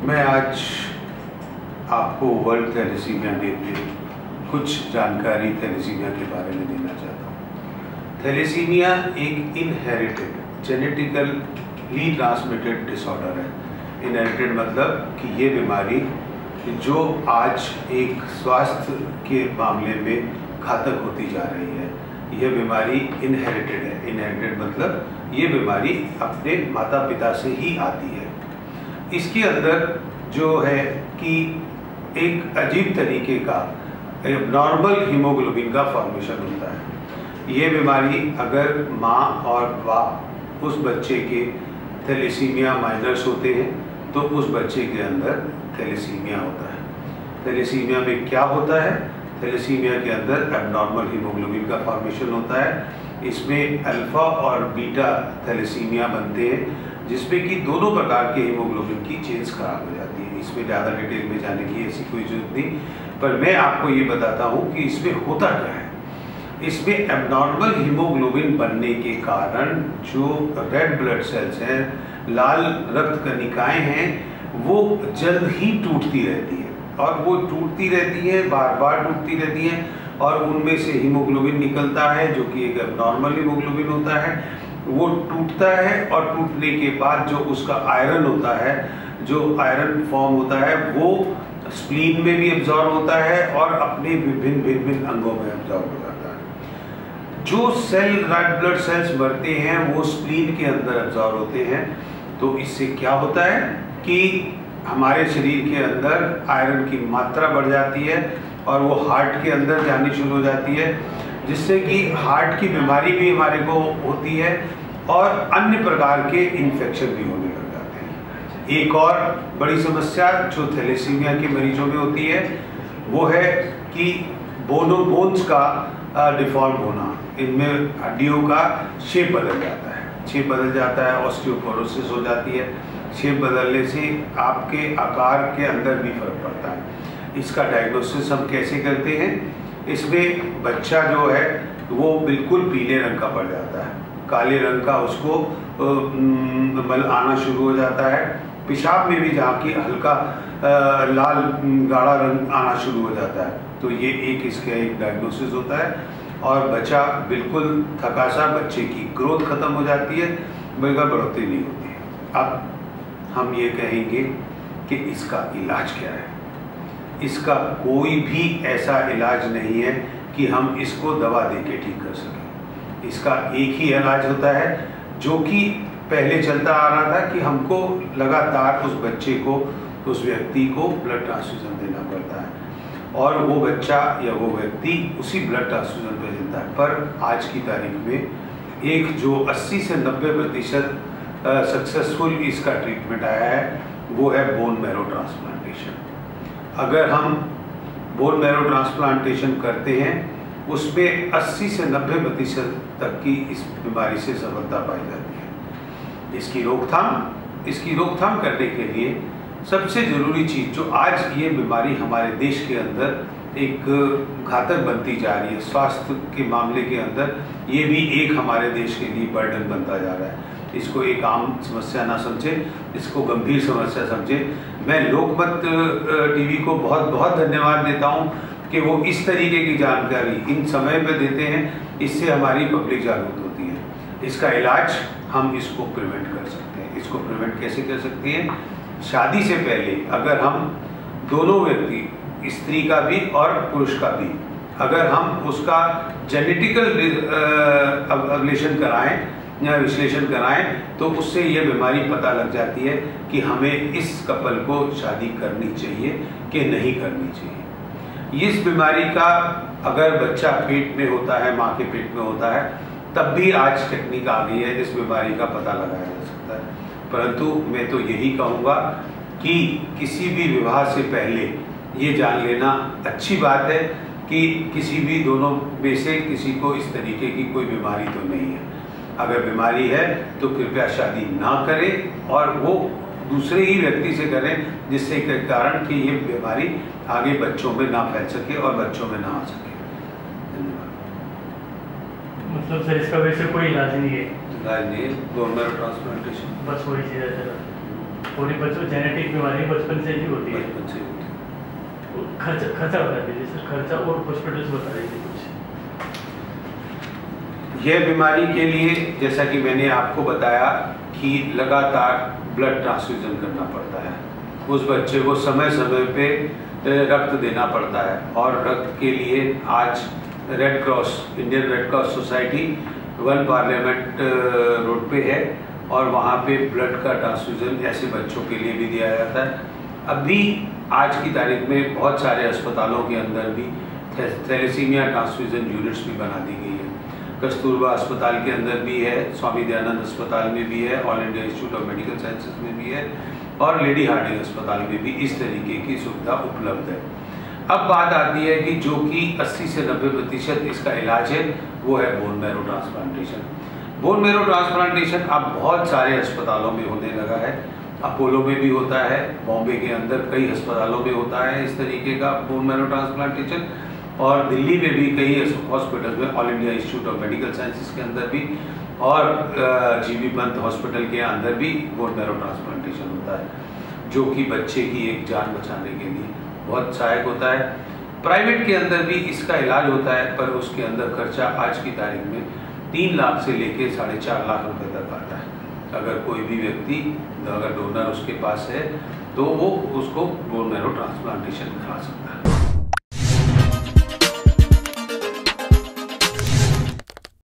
मैं आज आपको वर्ल्ड थैलेसीमिया डे पे कुछ जानकारी थैलेसीमिया के बारे में देना चाहता हूँ। थैलेसीमिया एक इनहेरिटेड जेनेटिकली ट्रांसमिटेड डिसऑर्डर है। इनहेरिटेड मतलब कि ये बीमारी जो आज एक स्वास्थ्य के मामले में घातक होती जा रही है, यह बीमारी इनहेरिटेड है। इनहेरिटेड मतलब ये बीमारी अपने माता पिता से ही आती है। इसके अंदर जो है कि एक अजीब तरीके का नॉर्मल हीमोग्लोबिन का फॉर्मेशन होता है। ये बीमारी अगर माँ और बाप उस बच्चे के थैलेसीमिया माइनर्स होते हैं तो उस बच्चे के अंदर थैलेसीमिया होता है। थैलेसीमिया में क्या होता है? थैलेसीमिया के अंदर एबनॉर्मल हीमोग्लोबिन का फॉर्मेशन होता है। इसमें अल्फा और बीटा थैलेसीमिया बनते हैं, जिसमें कि दोनों प्रकार के हीमोग्लोबिन की चेन्स खराब हो जाती है। इसमें ज़्यादा डिटेल में जाने की ऐसी कोई जरूरत नहीं, पर मैं आपको ये बताता हूँ कि इसमें होता क्या है। इसमें एबनॉर्मल हीमोग्लोबिन बनने के कारण जो रेड ब्लड सेल्स हैं, लाल रक्त कणिकाएं हैं, वो जल्द ही टूटती रहती है और वो टूटती रहती है, बार बार टूटती रहती है और उनमें से हीमोग्लोबिन निकलता है जो कि एक एबनॉर्मल हीमोग्लोबिन होता है। वो टूटता है और टूटने के बाद जो उसका आयरन होता है, जो आयरन फॉर्म होता है, वो स्प्लीन में भी एब्जॉर्ब होता है और अपने विभिन्न अंगों में एब्जॉर्ब हो जाता है। जो सेल रेड ब्लड सेल्स मरते हैं वो स्प्लीन के अंदर एब्जॉर्ब होते हैं। तो इससे क्या होता है कि हमारे शरीर के अंदर आयरन की मात्रा बढ़ जाती है और वो हार्ट के अंदर जानी शुरू हो जाती है, जिससे कि हार्ट की बीमारी भी हमारे को होती है और अन्य प्रकार के इन्फेक्शन भी होने लग जाते हैं। एक और बड़ी समस्या जो थैलेसीमिया के मरीजों में होती है वो है कि बोन्स का डिफॉर्म होना। इनमें हड्डियों का शेप बदल जाता है, शेप बदल जाता है, ऑस्टियोपोरोसिस हो जाती है। शेप बदलने से आपके आकार के अंदर भी फर्क पड़ता है। इसका डायग्नोसिस हम कैसे करते हैं? इसमें बच्चा जो है वो बिल्कुल पीले रंग का पड़ जाता है, काले रंग का उसको मल आना शुरू हो जाता है। पेशाब में भी जहाँ की हल्का लाल गाढ़ा रंग आना शुरू हो जाता है। तो ये इसका एक डायग्नोसिस होता है और बच्चा बिल्कुल थका सा, बच्चे की ग्रोथ खत्म हो जाती है, बल्कि बढ़ोतरी नहीं होती है। अब हम ये कहेंगे कि इसका इलाज क्या है। इसका कोई भी ऐसा इलाज नहीं है कि हम इसको दवा देके ठीक कर सकें। इसका एक ही इलाज होता है जो कि पहले चलता आ रहा था कि हमको लगातार उस बच्चे को, उस व्यक्ति को ब्लड ट्रांसफ्यूजन देना पड़ता है और वो बच्चा या वो व्यक्ति उसी ब्लड ट्रांसफ्यूजन पे जिंदा है। पर आज की तारीख में एक जो 80 से 90% सक्सेसफुल इसका ट्रीटमेंट आया है वो है बोन मैरो ट्रांसप्लांटेशन। अगर हम बोन मैरो ट्रांसप्लांटेशन करते हैं उसमें 80 से 90% तक की इस बीमारी से सफलता पाई जाती है। इसकी रोकथाम करने के लिए सबसे ज़रूरी चीज़ जो आज ये बीमारी हमारे देश के अंदर एक घातक बनती जा रही है, स्वास्थ्य के मामले के अंदर ये भी एक हमारे देश के लिए बर्डन बनता जा रहा है। इसको एक आम समस्या ना समझें, इसको गंभीर समस्या समझें। मैं लोकमत टीवी को बहुत बहुत धन्यवाद देता हूं कि वो इस तरीके की जानकारी इन समय पे देते हैं, इससे हमारी पब्लिक जागरूक होती है। इसका इलाज हम इसको प्रिवेंट कर सकते हैं। इसको प्रिवेंट कैसे कर सकते हैं? शादी से पहले अगर हम दोनों व्यक्ति, स्त्री का भी और पुरुष का भी, अगर हम उसका जेनेटिकल विश्लेषण कराएं तो उससे ये बीमारी पता लग जाती है कि हमें इस कपल को शादी करनी चाहिए कि नहीं करनी चाहिए। इस बीमारी का अगर बच्चा पेट में होता है, माँ के पेट में होता है, तब भी आज टेक्निक आ गई है, इस बीमारी का पता लगाया जा सकता है। परंतु मैं तो यही कहूँगा कि किसी भी विवाह से पहले ये जान लेना अच्छी बात है कि किसी भी दोनों में से किसी को इस तरीके की कोई बीमारी तो नहीं है। अगर बीमारी है तो कृपया शादी ना करें और वो दूसरे ही व्यक्ति से करें, जिससे के कारण कि ये बीमारी आगे बच्चों में ना फैल सके और बच्चों में ना आ सके। धन्यवाद। मतलब सर इसका वैसे कोई इलाज नहीं है? इलाज नहीं है, बोन मैरो ट्रांसप्लांटेशन बस वही चीज़ है। और ये बच्चों जेनेटिक बीमारी बचपन से ही होती है। बचपन से होती है। खर्चा बता दीजिए सर, खर्चा और हॉस्पिटल से बता दीजिए कुछ। यह बीमारी के लिए जैसा कि मैंने आपको बताया कि लगातार ब्लड ट्रांसफ्यूजन करना पड़ता है, उस बच्चे को समय समय पे रक्त देना पड़ता है। और रक्त के लिए आज Red Cross, Indian Red Cross Society 1 Parliament Road पे है और वहाँ पे ब्लड का ट्रांसफ्यूजन ऐसे बच्चों के लिए भी दिया जाता है। अभी आज की तारीख में बहुत सारे अस्पतालों के अंदर भी थैलेसीमिया ट्रांसफ्यूजन यूनिट्स भी बना दी गई है। कस्तूरबा अस्पताल के अंदर भी है, स्वामी दयानंद अस्पताल में भी है, All India institute of medical Sciences में भी है और लेडी हार्डिंग अस्पताल में भी इस तरीके की सुविधा उपलब्ध है। अब बात आती है कि जो कि 80 से 90% इसका इलाज है वो है bone marrow transplantation. Bone marrow transplantation अब बहुत सारे अस्पतालों में होने लगा है। अपोलो में भी होता है, बॉम्बे के अंदर कई अस्पतालों में होता है इस तरीके का बोन मैरो ट्रांसप्लांटेशन, और दिल्ली में भी कई हॉस्पिटल में, all India institute of medical sciences के अंदर भी और जीबी पंत हॉस्पिटल के अंदर भी बोन मैरो ट्रांसप्लांटेशन होता है, जो कि बच्चे की एक जान बचाने के लिए बहुत सहायक होता है। प्राइवेट के अंदर भी इसका इलाज होता है, पर उसके अंदर खर्चा आज की तारीख में 3 लाख से लेके 4.5 लाख रुपए तक आता है। अगर कोई भी व्यक्ति, अगर डोनर उसके पास है तो वो उसको बोन मैरो ट्रांसप्लांटेशन करा सकता है।